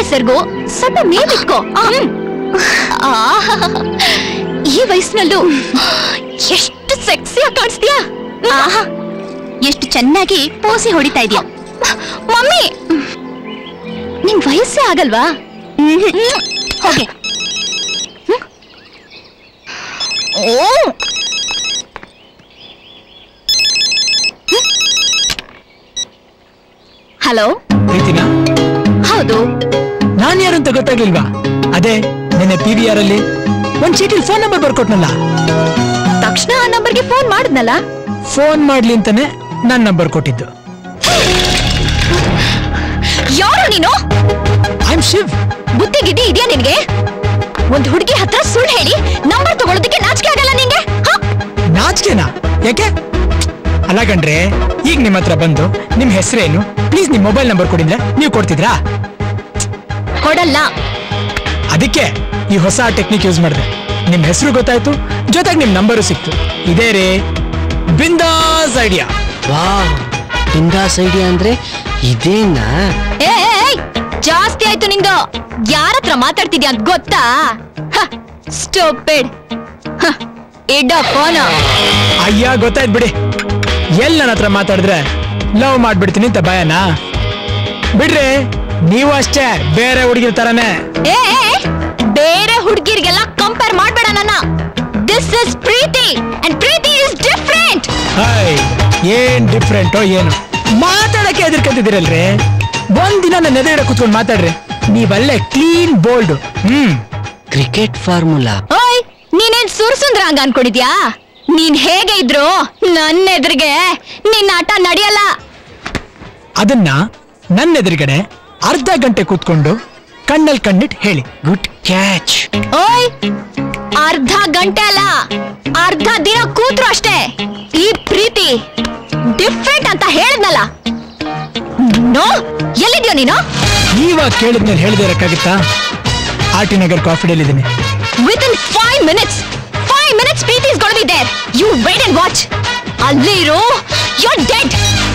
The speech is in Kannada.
ಸೆರ್ಗು ಸ್ವಲ್ಪ ಮೇಲಿಟ್ಕೋ. ಈ ವಯಸ್ಸಿನಲ್ಲೂ ಎಷ್ಟು ಸೆಕ್ಸಿಯಾಗಿ ಕಾಣಿಸ್ತೀಯಾ. ಎಷ್ಟು ಚೆನ್ನಾಗಿ ಪೋಸಿ ಹೊಡಿತಾ ಇದೀಯ. ಮಮ್ಮಿ ನಿನ್ ವಯಸ್ಸೇ ಆಗಲ್ವಾ? ಹೋಗೆ. ಹಲೋ ಪ್ರೀತಿನಾ? ಹೌದು. ನಾನ್ ಯಾರು ಅಂತ ಗೊತ್ತಾಗ್ಲಿಲ್ವಾ? ಅದೇ ನೆನ್ನೆ PVR ಅಲ್ಲಿ ಒಂದ್ ಚೀಟಿಲ್ ಫೋನ್ ನಂಬರ್ ಬರ್ಕೊಟ್ನಲ್ಲ. ತಕ್ಷಣ ಆ ನಂಬರ್ಗೆ ಫೋನ್ ಮಾಡಿದ್ನಲ್ಲ. ಫೋನ್ ಮಾಡ್ಲಿ ಅಂತಾನೆ ನನ್ ನಂಬರ್ ಕೊಟ್ಟಿದ್ದು. ಯಾರು ನೀನು? I am Shiv. ಬುದ್ಧಿ ಗಿದ್ದಿ ಇದೆಯಾ ನಿನ್ಗೆ? ಒಂದ್ ಹುಡುಗಿ ಹತ್ರ ಸುಳ್ಳು ಹೇಳಿ ನಂಬರ್ ತಗೊಳ್ಳೋದಕ್ಕೆ ನಾಚಿಕೆ ಆಗಲ್ಲ ನಿಂಗೆ? ನಾಚಿಕೆನಾ? ಯಾಕೆ? ಅಲ್ಲ ಕಣ್ರೆ, ಈಗ ನಿಮ್ ಹತ್ರ ಬಂದು ನಿಮ್ ಹೆಸರೇನು, ಪ್ಲೀಸ್ ನಿಮ್ ಮೊಬೈಲ್ ನಂಬರ್ ಕೊಡಿದ್ರೆ ನೀವು ಕೊಡ್ತಿದ್ರಾ? ಕೊಡಲ್ಲ. ಅದಕ್ಕೆ ಈ ಹೊಸ ಟೆಕ್ನಿಕ್ ಯೂಸ್ ಮಾಡಿದೆ. ನಿಮ್ಮ ಹೆಸರು ಗೊತ್ತಾಯ್ತು, ಜೊತೆಗೆ ನಿಮ್ಮ ನಂಬರು ಸಿಕ್ತು. ಇದೇ ರೀ ಬಿಂದಾಸ್ ಐಡಿಯಾ. ವಾವ್, ಬಿಂದಾಸ್ ಐಡಿಯಾ ಅಂದ್ರೆ ಇದೇನಾ? ಜಾಸ್ತಿ ಆಯ್ತು ನಿಂದು. ಯಾರ ಹತ್ರ ಮಾತಾಡ್ತಿದ್ಯಾ ಅಂತ ಗೊತ್ತಾ? ಸ್ಟೂಪಿಡ್. ಇಡ ಫೋನ್. ಅಯ್ಯ, ಗೊತ್ತಾಯ್ತು ಬಿಡಿ. ಎಲ್ಲಿ ನನ್ನ ಹತ್ರ ಮಾತಾಡಿದ್ರೆ ಲವ್ ಮಾಡ್ಬಿಡ್ತೀನಿ ಅಂತ ಭಯನಾ? ಬಿಡ್ರಿ, ನೀವು ಅಷ್ಟೇ ಬೇರೆ ಹುಡುಗಿರ ತರನೇ. ಬೇರೆ ಹುಡುಗಿರಿಗೆಲ್ಲ ಕಂಪೇರ್ ಮಾಡ್ಬೇಡ ನನ್ನ. This is Preethi and Preethi is different. ಏನ್ ಡಿಫ್ರೆಂಟೋ ಏನು? ಮಾತಾಡಕ್ಕೆ ಎದುರ್ಕಂತಿದ್ದೀರಲ್ರಿ. ಒಂದಿನ ನನ್ನ ಎದುರುಗಡೆ ಕೂತ್ಕೊಂಡು ಮಾತಾಡ್ರಿ, ನೀವಲ್ಲೇ ಕ್ಲೀನ್ ಬೋಲ್ಡ್. Cricket formula. ಓಯ್, ನೀನೇನ್ ಸುರ್ಸುಂದ್ರ ಹಂಗ ಅನ್ಕೊಂಡಿದ್ಯಾ? ನೀನ್ ಹೇಗೆ ಇದ್ರು ನನ್ನ ಎದುರಿಗೆ ನಿನ್ನ ಆಟ ನಡೆಯಲ್ಲ. ಅದನ್ನ ನನ್ನ ಎದುರುಗಡೆ ಅರ್ಧ ಗಂಟೆ ಕೂತ್ಕೊಂಡು ಕಣ್ಣಲ್ಲಿ ಕಣ್ಣಿಟ್ಟು ಹೇಳಿ. Good catch. ಓಯ್, ಅರ್ಧ ಗಂಟೆ ಅಲ್ಲ, ಅರ್ಧ ದಿನ ಕೂತ್ರು ಅಷ್ಟೇ. ಈ ಪ್ರೀತಿ ಡಿಫ್ರೆಂಟ್ ಅಂತ ಹೇಳಿದ್ನಲ್ಲ. ನೋ, ಎಲ್ಲಿದ್ಯೋ ನೀನು? ಇವಾಗ ಕೇಳಿದ್ಮೇಲೆ ಹೇಳದೇ ಇರಕ್ಕಾಗುತ್ತಾ? RT ನಗರ್ ಕಾಫಿ ಡೇಲ್ ಇದ್ದೀನಿ. Within 5 minutes Preethi is going to be there. You wait and watch. ಅಲ್ಲಿರೋ, you're dead.